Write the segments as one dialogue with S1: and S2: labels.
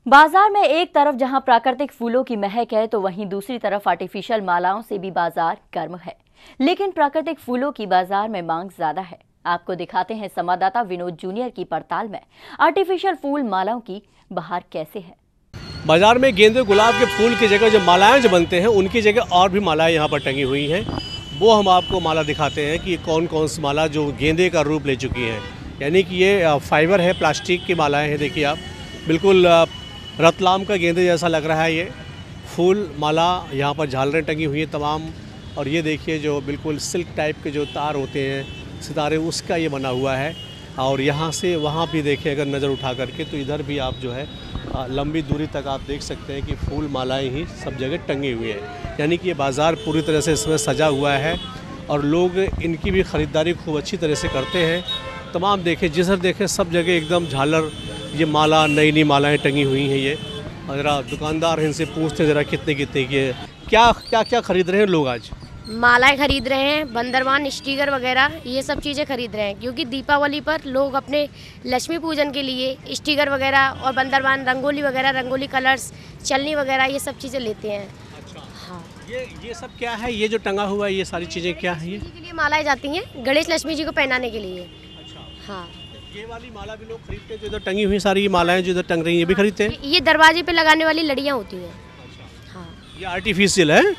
S1: बाजार में एक तरफ जहां प्राकृतिक फूलों की महक है तो वहीं दूसरी तरफ आर्टिफिशियल मालाओं से भी बाजार गर्म है। लेकिन प्राकृतिक फूलों की बाजार में मांग ज्यादा है। आपको दिखाते हैं संवाददाता विनोद जूनियर की पड़ताल में आर्टिफिशियल फूल मालाओं की बहार कैसे है।
S2: बाजार में गेंदे गुलाब के फूल की जगह जो मालाएं जो बनते हैं उनकी जगह और भी मालाएं यहाँ पर टंगी हुई हैं। वो हम आपको माला दिखाते हैं कि कौन कौन सी माला जो गेंदे का रूप ले चुकी हैं। यानी कि ये फाइबर है, प्लास्टिक की मालाएं हैं। देखिए आप, बिल्कुल रतलाम का गेंदे जैसा लग रहा है। ये फूल माला यहाँ पर झालरें टंगी हुई हैं तमाम। और ये देखिए जो बिल्कुल सिल्क टाइप के जो तार होते हैं, सितारे, उसका ये बना हुआ है। और यहाँ से वहाँ भी देखिए अगर नज़र उठा करके तो इधर भी आप जो है लंबी दूरी तक आप देख सकते हैं कि फूल मालाएं ही सब जगह टंगी हुई है। यानी कि ये बाज़ार पूरी तरह से इसमें सजा हुआ है और लोग इनकी भी ख़रीदारी खूब अच्छी तरह से करते हैं। तमाम देखें, जिधर देखें सब जगह एकदम झालर, ये माला, नई नई मालाएं टंगी हुई हैं। ये ज़रा दुकानदार हैं, इनसे पूछते ज़रा कितने कितने की है, क्या खरीद रहे हैं लोग आज?
S3: मालाएं खरीद रहे हैं, बंदरवान, स्टिकर वगैरह ये सब चीज़ें खरीद रहे हैं, क्योंकि दीपावली पर लोग अपने लक्ष्मी पूजन के लिए स्टिकर वगैरह और बंदरवान, रंगोली वगैरह, रंगोली कलर्स, चलनी वगैरह ये सब चीज़ें लेते हैं।
S2: अच्छा,
S3: हाँ।
S2: ये सब क्या है? ये जो टंगा हुआ है ये सारी चीज़ें क्या है? ये
S3: के लिए मालाएं जाती हैं, गणेश लक्ष्मी जी को पहनाने के लिए।
S2: अच्छा,
S3: हाँ।
S2: ये वाली माला भी लोग खरीदते हैं जो इधर टंगी हुई, सारी मालाएं जो इधर टंग रही हैं ये भी खरीदते हैं?
S3: ये दरवाजे पे लगाने वाली लड़ियाँ होती हैं।
S2: अच्छा,
S3: हाँ,
S2: ये आर्टिफिशियल है?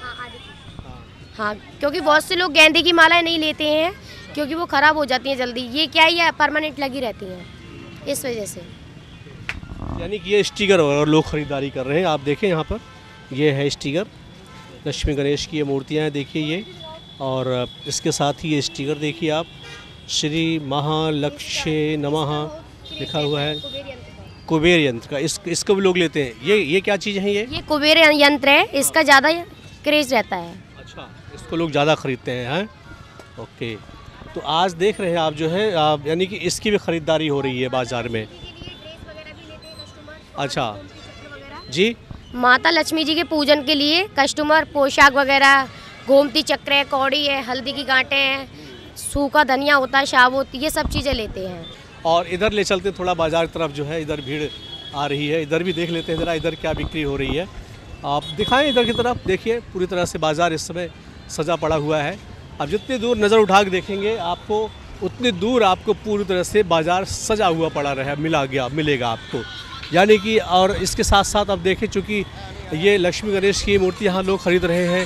S3: हाँ, क्योंकि बहुत से लोग गेंदे की मालाएं नहीं लेते हैं क्योंकि वो ख़राब हो जाती हैं जल्दी। ये क्या है, ये परमानेंट लगी रहती हैं, इस वजह से।
S2: यानी कि ये स्टिकर और लोग ख़रीदारी कर रहे हैं। आप देखें यहाँ पर ये है स्टिकर, लक्ष्मी गणेश की ये मूर्तियाँ हैं, देखिए ये। और इसके साथ ही ये स्टिकर देखिए आप, श्री महालक्ष्य नमः लिखा हुआ है। कुबेर यंत्र का इसको भी लोग लेते हैं। ये क्या चीज़ है? ये
S3: कुबेर यंत्र है, इसका ज़्यादा क्रेज रहता है।
S2: अच्छा, इसको लोग ज़्यादा खरीदते हैं। ओके, तो आज देख रहे हैं आप जो है यानी कि इसकी भी ख़रीदारी हो रही है बाज़ार में। अच्छा जी,
S3: माता लक्ष्मी जी के पूजन के लिए कस्टमर पोशाक वगैरह, गोमती चक्र है, कौड़ी है, हल्दी की गांठें हैं, सूखा धनिया होता है, शाबूत, ये सब चीज़ें लेते हैं।
S2: और इधर ले चलते थोड़ा बाज़ार की तरफ, जो है इधर भीड़ आ रही है, इधर भी देख लेते हैं ज़रा इधर क्या बिक्री हो रही है। आप दिखाएं इधर की तरफ, देखिए पूरी तरह से बाज़ार इस समय सजा पड़ा हुआ है। अब जितनी दूर नज़र उठा के देखेंगे आपको उतनी दूर आपको पूरी तरह से बाज़ार सजा हुआ पड़ा रहा मिलेगा आपको। यानी कि और इसके साथ साथ अब देखें, चूँकि ये लक्ष्मी गणेश की मूर्ति यहाँ लोग ख़रीद रहे हैं।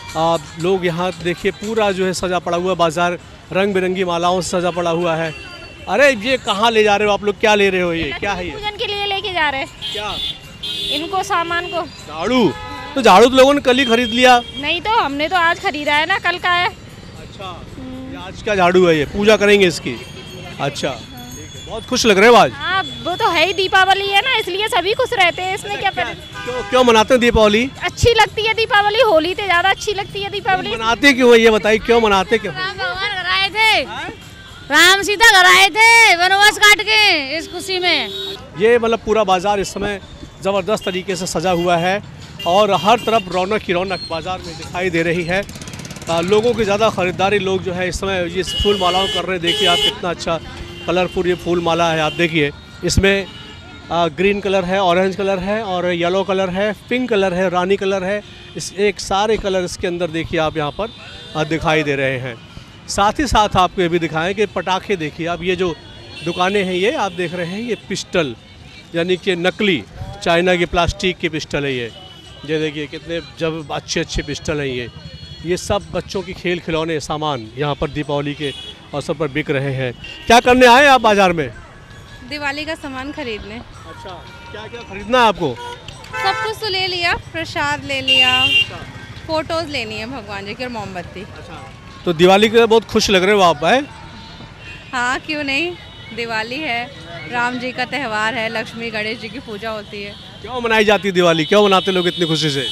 S2: लोग यहाँ देखिए पूरा जो है सजा पड़ा हुआ बाज़ार, रंग बिरंगी मालाओं से सजा पड़ा हुआ है। अरे ये कहाँ ले जा रहे हो आप लोग? क्या ले रहे हो? ये क्या है? ये
S4: पूजन के लिए लेके जा रहे हैं।
S2: क्या?
S4: इनको सामान को।
S2: झाड़ू? तो झाड़ू तो लोगों ने कल ही खरीद लिया।
S4: नहीं तो हमने तो आज खरीदा है ना, कल का है।
S2: अच्छा, ये आज का झाड़ू है, ये पूजा करेंगे इसकी? अच्छा, बहुत खुश लग रहे हो आज।
S4: हाँ, वो तो है ही, दीपावली है ना, इसलिए सभी खुश रहते हैं। इसमें क्या
S2: क्यों मनाते हैं दीपावली?
S4: अच्छी लगती है दीपावली, होली से ज्यादा अच्छी लगती है दीपावली।
S2: मनाते क्यों है ये बताइए, क्यों मनाते? क्यों?
S5: राम भगवान घर आए थे, राम सीता घर आए थे वनवास काट के, इस खुशी में।
S2: ये मतलब पूरा बाजार इस समय ज़बरदस्त तरीके से सजा हुआ है और हर तरफ रौनक ही रौनक बाज़ार में दिखाई दे रही है। लोगों की ज़्यादा ख़रीदारी लोग जो है इस समय ये फूल मालाओं कर रहे हैं। देखिए आप, कितना अच्छा कलरफुल ये फूल माला है। आप देखिए इसमें ग्रीन कलर है, ऑरेंज कलर है और येलो कलर है, पिंक कलर है, रानी कलर है। इस एक सारे कलर इसके अंदर देखिए आप यहाँ पर दिखाई दे रहे हैं। साथ ही साथ आपको ये भी दिखाएं कि पटाखे देखिए आप, ये जो दुकानें हैं ये आप देख रहे हैं, ये पिस्टल यानी कि नकली चाइना की प्लास्टिक की पिस्टल है। ये देखिए कितने जब अच्छे पिस्टल हैं। ये सब बच्चों की खेल खिलौने सामान यहाँ पर दीपावली के अवसर पर बिक रहे हैं। क्या करने आए आप बाज़ार में?
S6: दिवाली का सामान खरीदने।
S2: अच्छा, क्या क्या खरीदना है आपको?
S6: सब कुछ तो ले लिया, प्रसाद ले लिया, फोटोज लेनी है भगवान जी की और मोमबत्ती।
S2: अच्छा, तो दिवाली के बहुत खुश लग रहे हो आप? है
S6: हाँ, क्यों नहीं, दिवाली है, राम जी का त्यौहार है, लक्ष्मी गणेश जी की पूजा होती है।
S2: क्यों मनाई जाती है दिवाली? क्यों मनाते लोग इतनी खुशी से?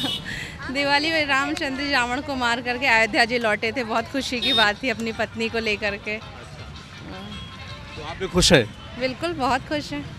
S6: दिवाली में रामचंद्र जी रावण को मार करके अयोध्या जी लौटे थे, बहुत खुशी की बात थी अपनी पत्नी को लेकर के।
S2: तो आप भी खुश हैं?
S6: बिल्कुल, बहुत खुश हैं।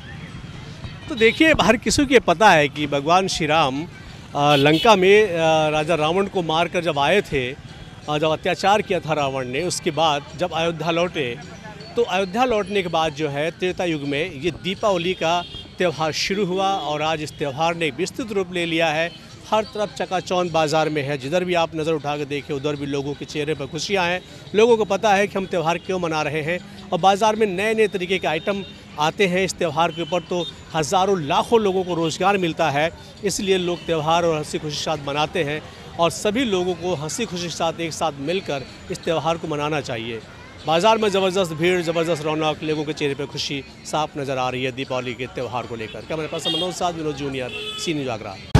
S2: तो देखिए, हर किसी को पता है कि भगवान श्री राम लंका में राजा रावण को मारकर जब आए थे, जब अत्याचार किया था रावण ने, उसके बाद जब अयोध्या लौटे तो अयोध्या लौटने के बाद जो है त्रेता युग में ये दीपावली का त्यौहार शुरू हुआ और आज इस त्यौहार ने एक विस्तृत रूप ले लिया है। हर तरफ चकाचौंध बाज़ार में है, जिधर भी आप नज़र उठा कर देखें उधर भी लोगों के चेहरे पर खुशियाँ हैं। लोगों को पता है कि हम त्यौहार क्यों मना रहे हैं और बाज़ार में नए नए तरीके के आइटम आते हैं इस त्यौहार के ऊपर, तो हज़ारों लाखों लोगों को रोज़गार मिलता है। इसलिए लोग त्यौहार और हंसी खुशी के साथ मनाते हैं और सभी लोगों को हंसी खुशी के साथ एक साथ मिलकर इस त्यौहार को मनाना चाहिए। बाज़ार में ज़बरदस्त भीड़, ज़बरदस्त रौनक, लोगों के चेहरे पर खुशी साफ नज़र आ रही है दीपावली के त्यौहार को लेकर। कैमरा पर्सन मनोज साथ, Vinod junior, C news Agra.